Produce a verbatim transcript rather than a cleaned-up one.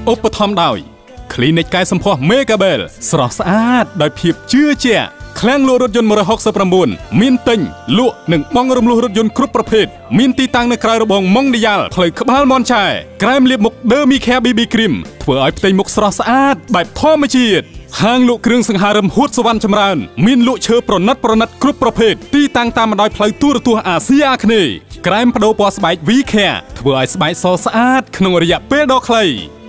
ឧបត្ថម្ភដោយ Clinic កែសម្ផស្ស Megabel ស្រស់ស្អាតដោយភាពជឿជាក់ឃ្លាំងលក់រថយន្ត một sáu chín មានទិញលក់និងបង់រំលោះរថយន្តគ្រប់ប្រភេទមានទីតាំងនៅក្រៅរបងម៉ុងឌីយ៉ាល់ផ្លូវក្បាលមនឆែក្រែមលាបមុខ Dermicare ប៊ី ប៊ី Cream ធ្វើឲ្យផ្ទៃមុខស្រស់ស្អាតបែបធម្មជាតិហាងលក់គ្រឿងសង្ហារឹមហួតសវណ្ណចម្រើនមានលក់ឈើប្រណិតប្រណិតគ្រប់ប្រភេទទីតាំងតាមបណ្ដោយផ្លូវទូរទស្សន៍អាស៊ីអាគ្នេយ៍ក្រែមបដូរពណ៌ស្បែក V Care ធ្វើឲ្យស្បែកសស្អាតក្នុងរយៈពេលដ៏ខ្លី